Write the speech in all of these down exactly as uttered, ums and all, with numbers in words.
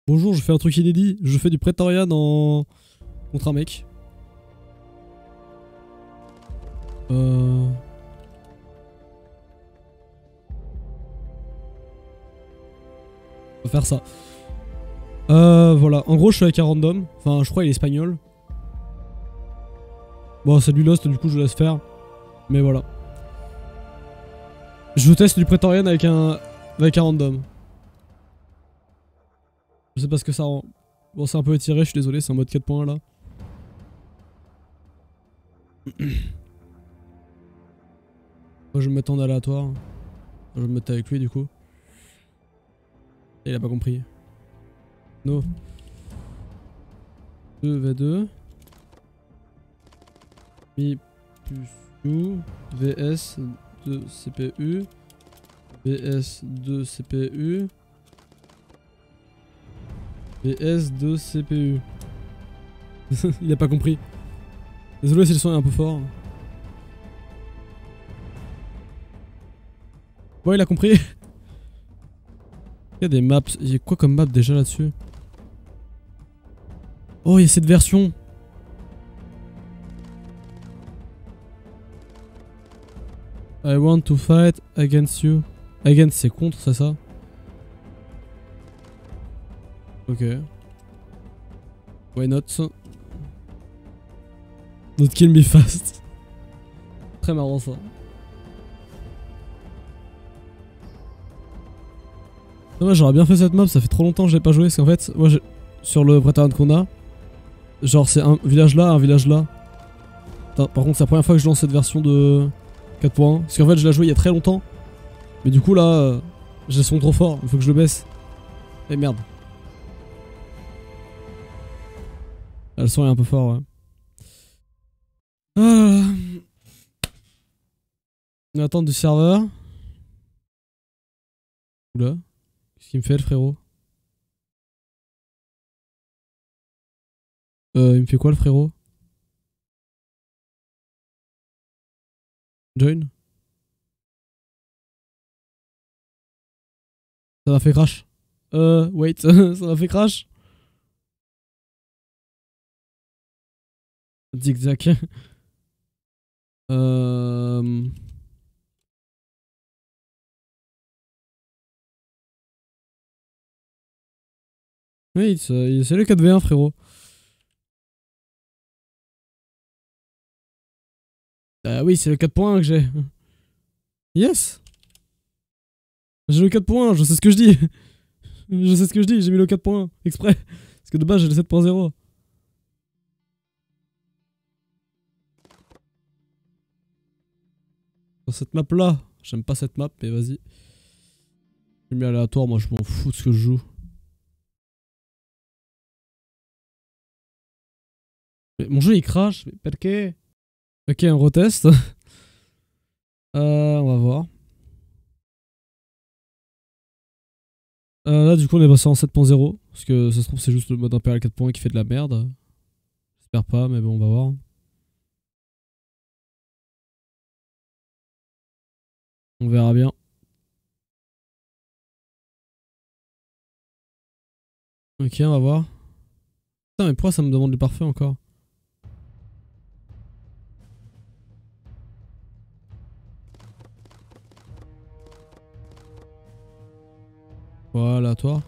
Bonjour, je fais un truc inédit. Je fais du Praetorian en... contre un mec. Euh... On va faire ça. Euh, voilà. En gros, je suis avec un random. Enfin, je crois qu'il est espagnol. Bon, c'est du Lost, du coup, je laisse faire. Mais voilà. Je teste du Praetorian avec un... avec un random. Je sais pas ce que ça rend. Bon, c'est un peu étiré, je suis désolé, c'est en mode quatre point un là. Moi, je vais me mettre en aléatoire. Je vais me mettre avec lui, du coup. Et il a pas compris. No. deux v deux. Mi plus U. Vs deux C P U. Vs deux C P U. Vs deux C P U. Il a pas compris. Désolé si le son est un peu fort. Bon, il a compris. Il y a des maps. Il y a quoi comme map déjà là-dessus? Oh, il y a cette version. I want to fight against you. Against, c'est contre, c'est ça? Ok. Why not? Not kill me fast. Très marrant ça. Moi j'aurais bien fait cette map, ça fait trop longtemps que j'ai pas joué, parce qu'en fait, moi sur le Praetorian qu'on a, genre c'est un village là, un village là. Par contre c'est la première fois que je lance cette version de quatre point un, parce qu'en fait je l'ai joué il y a très longtemps. Mais du coup là, euh, j'ai le son trop fort, il faut que je le baisse. Et merde. Ah, le son est un peu fort, ouais. Ah. On attend du serveur. Oula. Qu'est-ce qu'il me fait le frérot? Euh, il me fait quoi le frérot? Join? Ça m'a fait crash. Euh, wait, ça m'a fait crash. Zigzag. euh... Oui, c'est le quatre v un frérot. Ah oui, c'est le quatre point un que j'ai. Yes. J'ai le quatre point un, je sais ce que je dis. Je sais ce que je dis, j'ai mis le quatre point un exprès. Parce que de base j'ai le sept point zéro. Dans cette map là, j'aime pas cette map, mais vas-y. J'ai mis aléatoire, moi je m'en fous de ce que je joue. Mais mon jeu il crash, mais perqué? Ok, on reteste. euh, on va voir. Euh, là du coup on est passé en sept point zéro. Parce que ça se trouve c'est juste le mode Imperial quatre point un qui fait de la merde. J'espère pas, mais bon on va voir. On verra bien. Ok, on va voir. Putain, mais pourquoi ça me demande le parfait encore? Voilà, toi.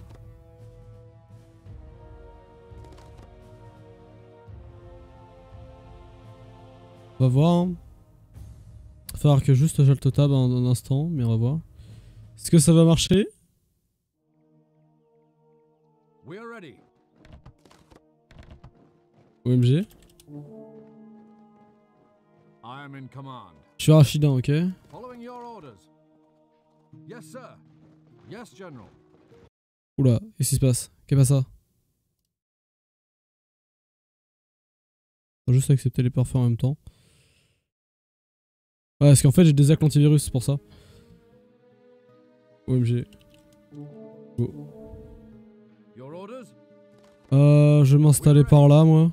On va voir. Hein. Il va falloir que juste je le tab un, un instant, mais on va voir. Est-ce que ça va marcher? O M G. Je suis Rachidin, ok. Oula, qu'est-ce qui se passe? Qu'est-ce que c'est ça? On va juste accepter les parfaits en même temps. Ouais, parce qu'en fait j'ai des actes antivirus, c'est pour ça. O M G. Go. Euh, je vais m'installer par là, moi.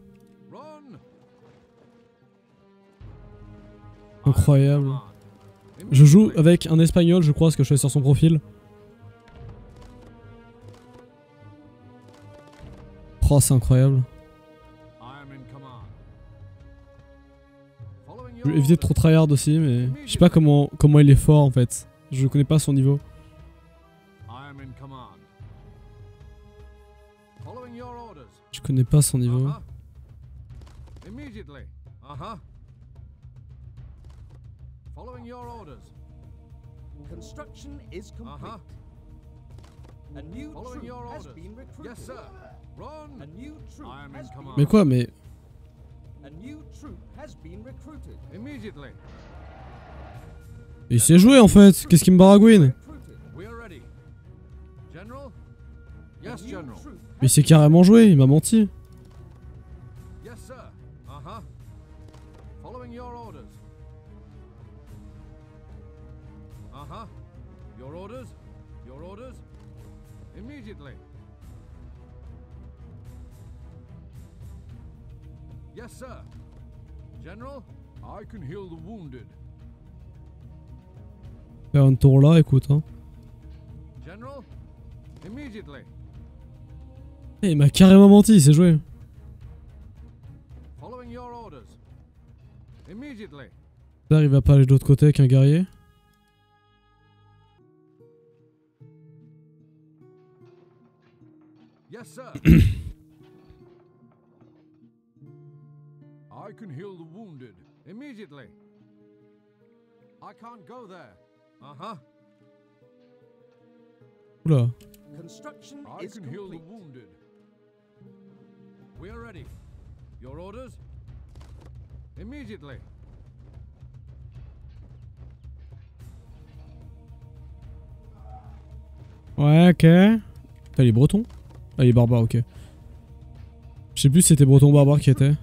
Incroyable. Je joue avec un espagnol, je crois, ce que je fais sur son profil. Oh, c'est incroyable. Je vais éviter de trop tryhard aussi, mais je sais pas comment, comment il est fort en fait. Je connais pas son niveau. Je connais pas son niveau. Construction is complete. A new troop has been recruited. Yes, sir. Run. A new troop has been Mais quoi, mais... A new troop has been recruited. Immediately. Il s'est joué en fait, qu'est-ce qu'il me baragouine? We are ready. General? Yes, General. Mais il s'est carrément joué, il m'a menti. Yes, sir. Uh-huh. Following your orders. Uh-huh. Your orders? Your orders? Immediately. Yes, sir. General, I can heal the wounded. Faire un tour là, écoute hein. General, immediately. Eh, il m'a carrément menti, il s'est joué. Following your orders. Immediately. Là, il va pas aller de l'autre côté avec un guerrier. Yes, sir. I can heal the wounded immediately. I can't go there. Uh-huh. Oula. Construction I is can complete. Heal the wounded. We are ready. Your orders? Immediately. Ouais, ok. Ah, il est breton? Ah, il est barbare, ok. Je sais plus si c'était breton ou barbare qui était.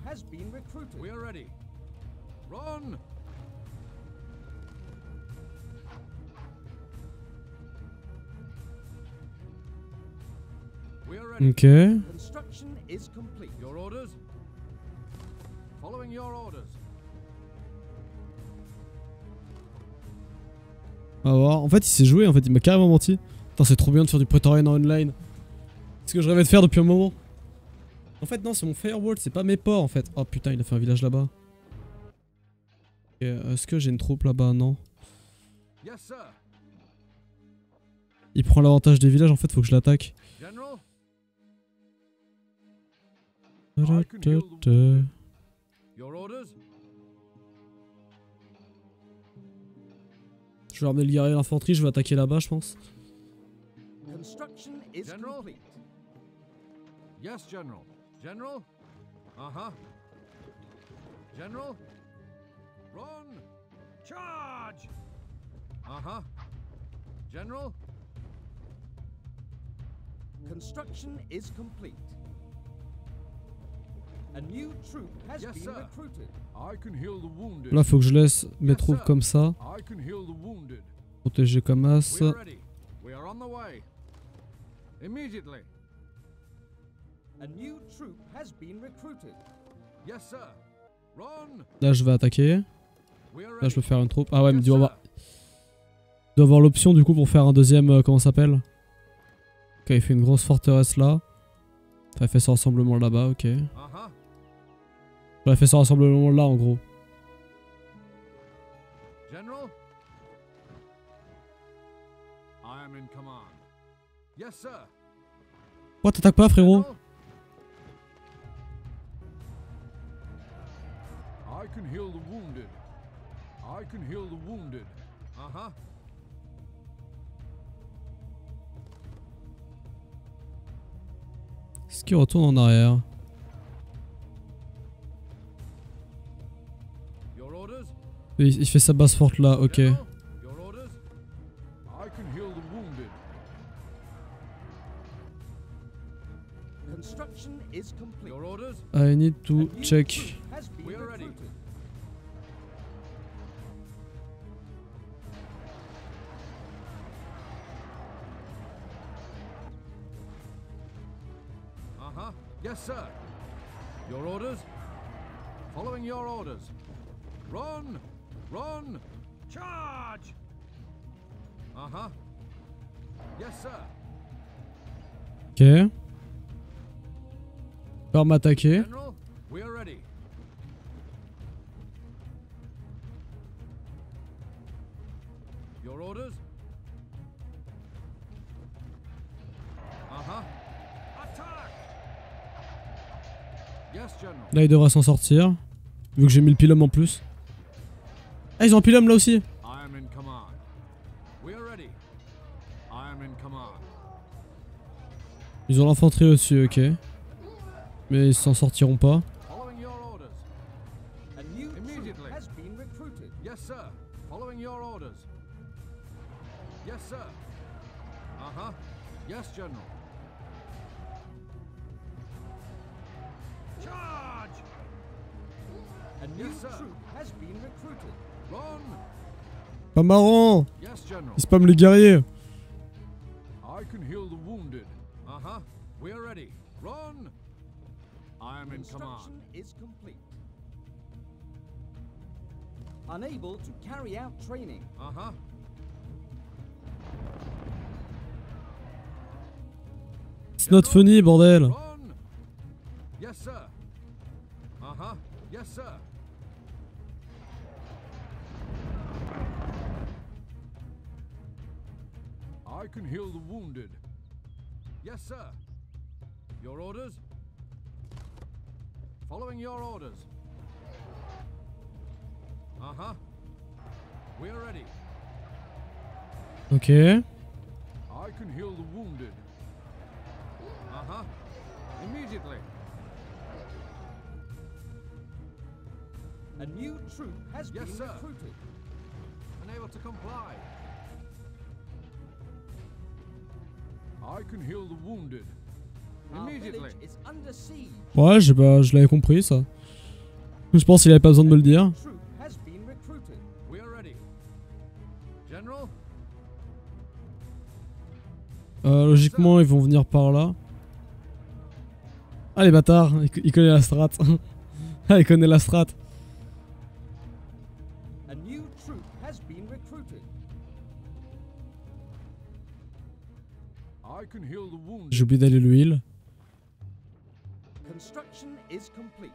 Ok. Construction is complete. Your orders? Following your orders. On va voir. En fait, il s'est joué, en fait, il m'a carrément menti. Putain, c'est trop bien de faire du Praetorian en online. C'est ce que je rêvais de faire depuis un moment. En fait, non, c'est mon firewall, c'est pas mes ports en fait. Oh putain, il a fait un village là-bas. Est-ce que j'ai une troupe là-bas? Non. Il prend l'avantage des villages, en fait, faut que je l'attaque. Je vais ramener le guerrier et l'infanterie, je vais attaquer là-bas, je pense. Construction is complete. Yes, General. General? Uh-huh. General? Run! Charge! Uh-huh. General? Construction is complete. A new troop has yes, been sir. Recruited. I can heal the wounded. Là, faut que je laisse mes yes, troupes sir. Comme ça. I can heal the wounded. Protéger comme as. We are ready. We are on the way. Immediately. A new troop has been recruited. Yes, sir. Run. Là, je vais attaquer. Là, je peux faire une troupe. Ah ouais, mais il doit avoir, il doit avoir l'option du coup pour faire un deuxième. Euh, comment ça s'appelle? Ok, il fait une grosse forteresse là. Enfin, il fait son rassemblement là-bas, ok. Uh-huh. Il fait son rassemblement là en gros. General? I am in command. Yes, sir. Pourquoi t'attaques pas, frérot? I can heal the wounded. I can heal the wounded. Uh-huh. Est-ce qu'il retourne en arrière? Your orders? Il, il fait sa base forte là, ok. Your orders? I can heal the wounded. Construction is complete. Your orders? I need to check. We are ready. Uh-huh. Yes, sir. Your orders? Following your orders. Run! Run! Charge! Uh-huh. Yes, sir. Ok. Par m'attaquer. General, we are ready. Your orders? Uh-huh. Attack! Yes, General. Là il devrait s'en sortir. Vu que j'ai mis le pilum en plus. Ah ils ont un pilum là aussi. I am in command. We are ready. I am in command. Ils ont l'infanterie au-dessus, ok. Mais ils s'en sortiront pas. Following your orders. A new troop has been recruited. Yes, sir. Following your orders. Yes, sir. Uh-huh. Yes, General. Charge! A new yes, troop has been recruited. Run! Pas marrant. Yes, General. Ils spamment les guerriers. I can heal the wounded. Uh-huh. We are ready. Run! I am in command. Construction is complete. Unable to carry out training. Uh-huh. It's not funny, bordel. Run! Yes, sir. Uh-huh. Yes, sir. I can heal the wounded. Yes, sir. Your orders? Following your orders. Uh-huh. We are ready. Ok. I can heal the wounded. Uh-huh. Immediately. A new troop has Yes, been sir. recruited. Unable to comply. I can heal the wounded. Our Immediately. village is under siege. Ouais, j'ai pas, je l'avais compris ça. Je pense qu'il avait pas besoin de me le dire. Troop has been recruited. We are ready. General? Euh, logiquement, ils vont venir par là. Ah les bâtards, il, il connaît la strat. Ah, il connaît la strat. A new troop has been recruited. I can heal the wounded. J'ai oublié d'aller l'huile. Construction is complete.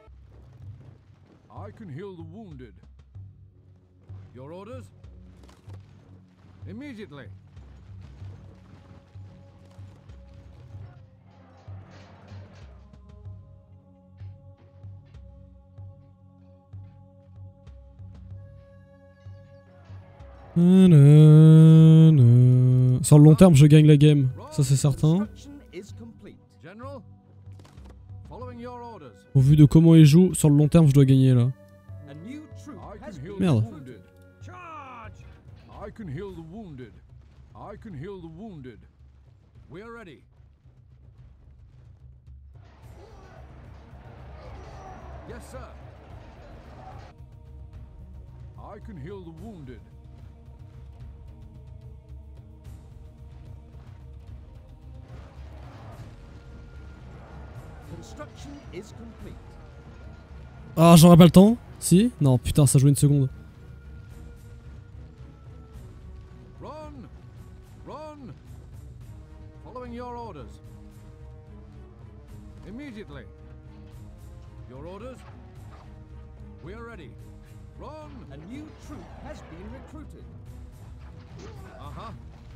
I can heal the wounded. Your orders? Immediately. Sur le long terme, je gagne la game. Ça, c'est certain. Construction is complete. General? Following your orders. Au vu de comment il joue, sur le long terme, je dois gagner là. A new troop I has can heal been Merde. the wounded. Charge! I can heal the wounded. I can heal the wounded. We are ready. Yes, sir. I can heal the wounded. Construction is complete. Ah, j'aurais pas le temps? Si? Non, putain, ça joue une seconde. Run! Run! Following your orders. Immediately. Your orders? We are ready. Run! A new troop has been recruited. Uh-huh.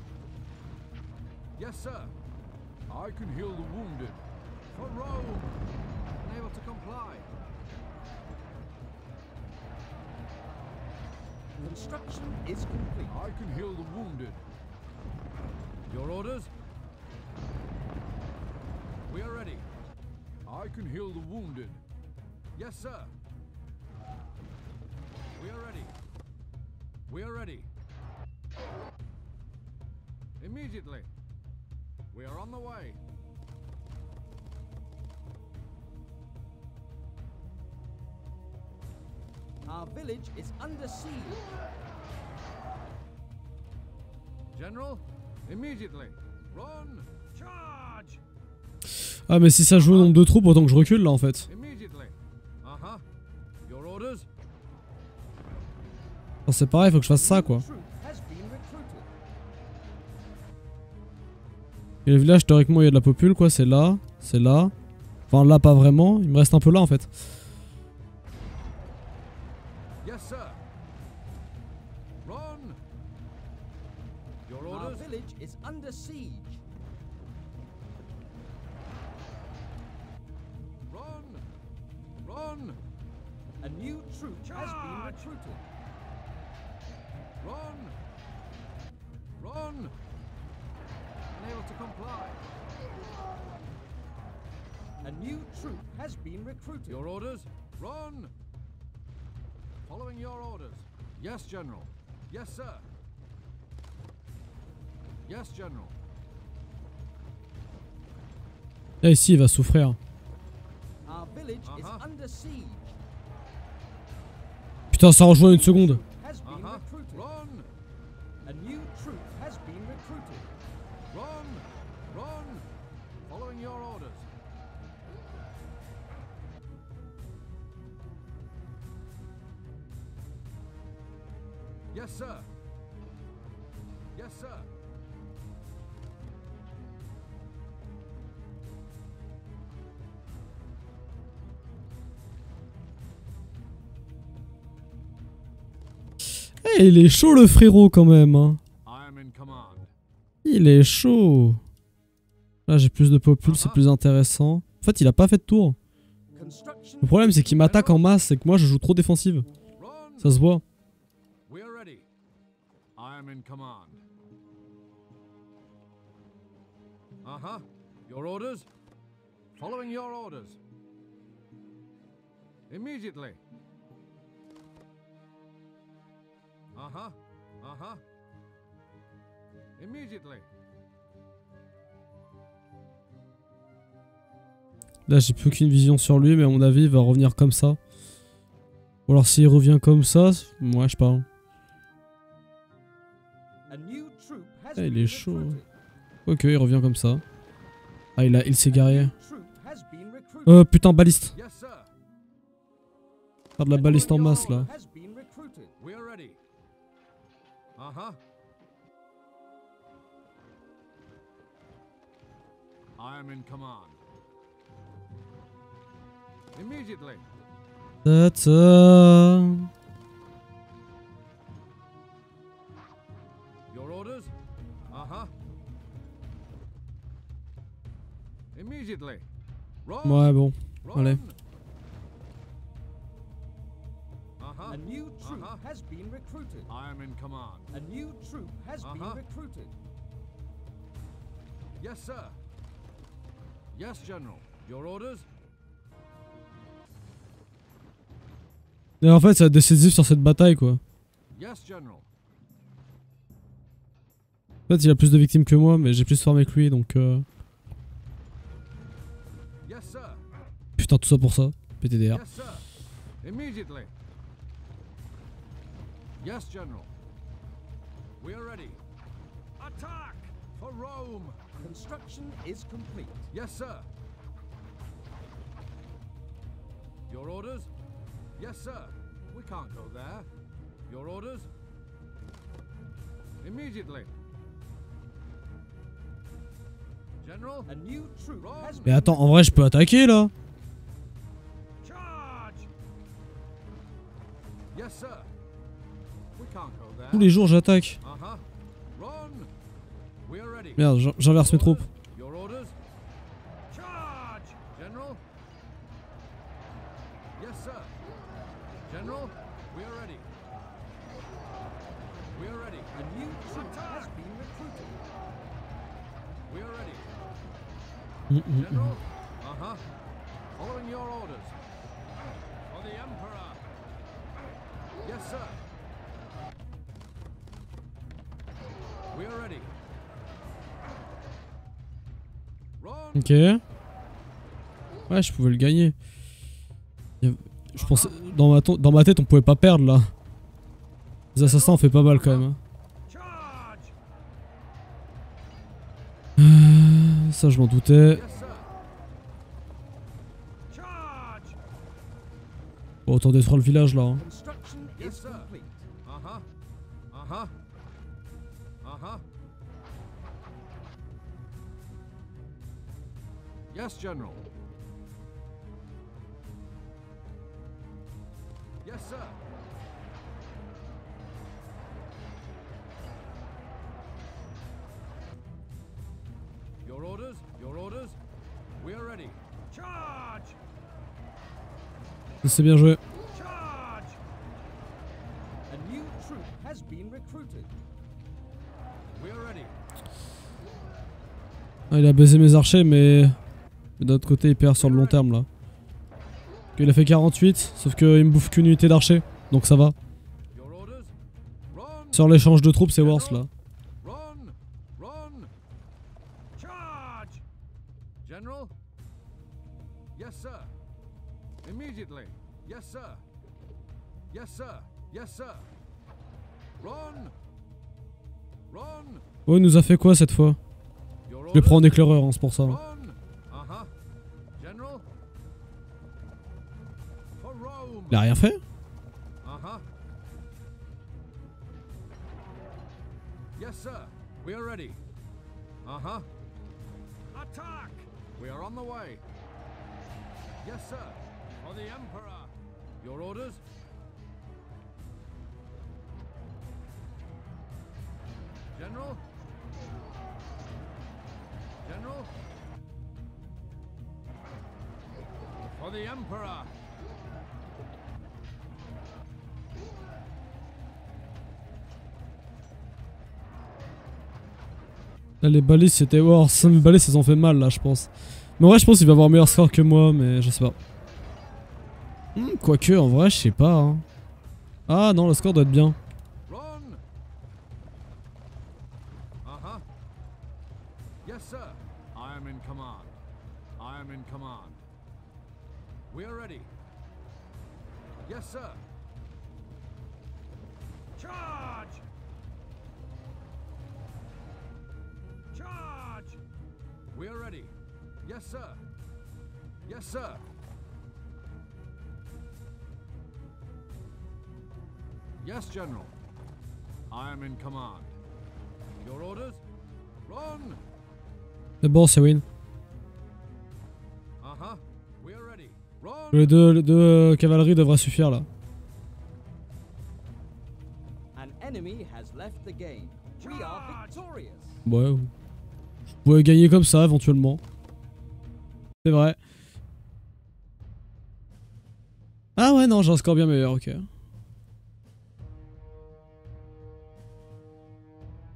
Yes, sir. I can heal the wounded. For Rome! Unable to comply. Construction is complete. I can heal the wounded. Your orders? We are ready. I can heal the wounded. Yes, sir. We are ready. We are ready. Immediately. We are on the way. Our village is under siege. General, immediately. Run! Charge! Ah, mais si ça joue au nombre de troupes, autant que je recule là en fait. Immediately. Uh-huh. Your orders? Enfin, c'est pareil, faut que je fasse ça quoi. Troop has been recruited. Et le village, théoriquement, il y a de la popule quoi, c'est là, c'est là. Enfin là pas vraiment, il me reste un peu là en fait. Yes, sir. Run. Your Our orders? village is under siege. Run. Run. A new troop has been recruited. Run. Run. Unable to comply. A new troop has been recruited. Your orders? Run. Following your orders. Yes, General. Yes, sir. Yes, General. Là ici il va souffrir. Our village is Uh-huh. under siege. Putain ça rejoint une seconde. Has been Uh-huh. recruited. Run. A new troop has been recruited. Run. Run. Following your orders. Yes, sir. Yes, sir. Eh il est chaud le frérot quand même hein. I am in command. Il est chaud. Là j'ai plus de popul, c'est plus intéressant. En fait il a pas fait de tour. Construction Le problème c'est qu'il m'attaque en masse et que moi je joue trop défensive. Run. Ça se voit. We are ready. I am in command. Uh-huh. Your orders? Following your orders. Immediately. Uh-huh. Uh-huh. Immediately. Là j'ai plus aucune vision sur lui mais à mon avis il va revenir comme ça. Ou alors s'il revient comme ça, moi je sais pas. A new troop has Ah, il been est chaud. recruited. Ok il revient comme ça. Ah il a il s'est garé. Troop has been recruited. Oh putain baliste. Yes, sir. Faire de la baliste en masse là. Has been recruited. We are ready. Uh-huh. I am in command. Immediately. Ta ta. Your orders? Uh-huh. Immediately. Run. Ouais bon. Run. allez. Uh-huh. A new troop Uh-huh. has been recruited. I am in command. A new troop has Uh-huh. been recruited. Yes, sir. Yes, General. Your orders? Et en fait ça va être décisif sur cette bataille quoi. Yes, General. En fait il a plus de victimes que moi mais j'ai plus farmé que lui donc euh... Yes, sir. Putain tout ça pour ça. P T D R. Yes, sir. Immediately. Yes, General. We are ready. Attack for Rome. Construction is complete. Yes, sir. Your orders? Yes, sir. We can't go there. Your orders? Immediately. General? A new troop has Mais been attends en vrai je peux attaquer là. Charge! Yes, sir. We can't go there. Tous les jours j'attaque. Uh-huh. Run! We are ready. Merde j'in- j'inverse mes troupes. Your orders? Charge! General? Yes, sir. General, we are ready. We are ready. A new troop has been recruited. We are ready. Mm, mm, mm. General? Uh-huh. Following your orders. For the Emperor. Yes, sir. We are ready. Run! Ok. Ouais je pouvais le gagner. Y a- Je pensais dans ma, to- dans ma tête on pouvait pas perdre là. Les assassins on fait pas mal quand même. hein. Charge! Euh, Ça je m'en doutais. Yes, sir. Charge! Bon, autant détruire le village là. hein. Construction Yes, is sir. complete. Uh-huh. Uh-huh. Uh-huh. Yes, General. Yes, sir. Your orders, your orders. We are ready. Charge! C'est bien joué. Charge! A new troop has been recruited. We are ready. Ah, il a baisé mes archers, mais, mais d'un autre côté, il perd sur le long terme là. Il a fait quarante-huit, sauf qu'il me bouffe qu'une unité d'archers, donc ça va. Your orders. Run! Sur l'échange de troupes, c'est worse là. Run! Run! Charge! General? Yes, sir. Immediately. Yes, sir. Yes, sir. Yes, sir. Run! Run! Oh, il nous a fait quoi cette fois? Your Je vais prendre en éclaireur, hein, c'est pour ça. Run! Uh-huh. General? For Rome! Il a rien fait? Uh-huh. Yes, sir. We are ready. Uh-huh. Attack! We are on the way. Yes, sir. For the Emperor. Your orders? General? General? For the Emperor. Là, les balises, c'était. Oh, cinq mille balises, ça en fait mal là, je pense. Mais en vrai, je pense qu'il va avoir un meilleur score que moi, mais je sais pas. Hmm, quoique, en vrai, je sais pas. Hein. Ah non, le score doit être bien. Run! Uh-huh. Yes, sir. I am in command. I am in command. We are ready. Yes, sir. Charge! Charge! We are ready. Yes, sir. Yes, sir. Yes, General. I am in command. Your orders? Run! C'est bon, c'est win. Uh-huh. We are ready. Run! Les deux, les deux euh, cavaleries devraient suffire là. An enemy has left the game. We are victorious. Ouais. Vous pouvez gagner comme ça éventuellement. C'est vrai. Ah ouais, non, j'ai un score bien meilleur, ok.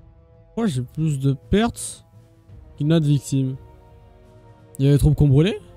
Moi j'ai plus de pertes qu'il n'a de victimes. Il y a les troupes qu'on brûlait?